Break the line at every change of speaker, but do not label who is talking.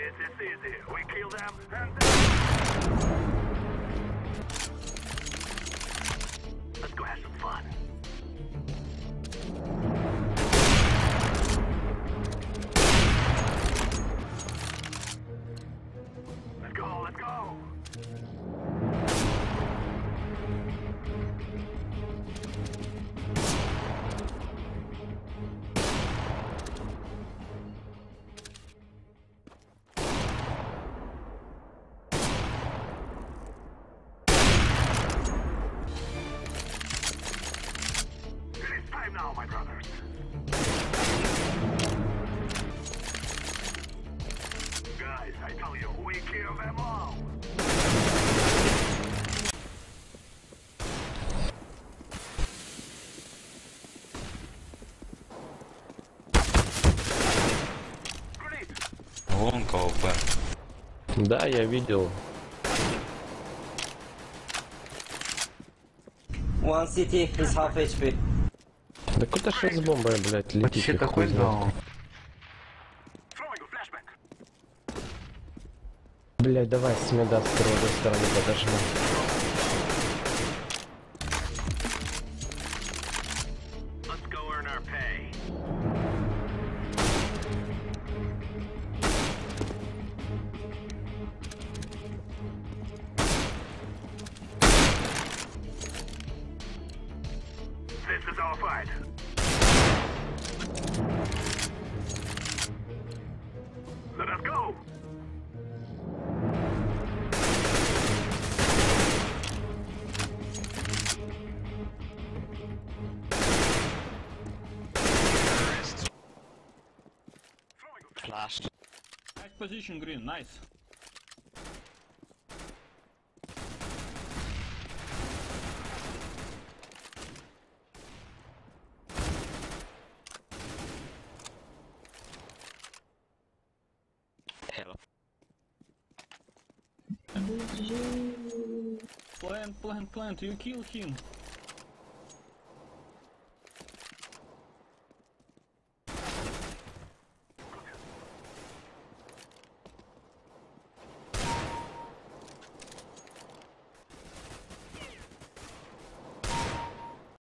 It's easy. We kill them and let's go have some fun. Let's go, let's go. Now, my brothers. Guys, I tell you, we kill them all.
Вон КВП.
Да, я видел.
One city is half HP.
Да куда ж с бомбой, блядь, летите?
Вообще такой
хуй
дал.
знает. Блядь, давай с меда с другой стороны подожми.
Let's go earn our pay. This is our fight. Let us go.
Flashed.
Nice position, Green, nice.
Help.
Plant, you kill him.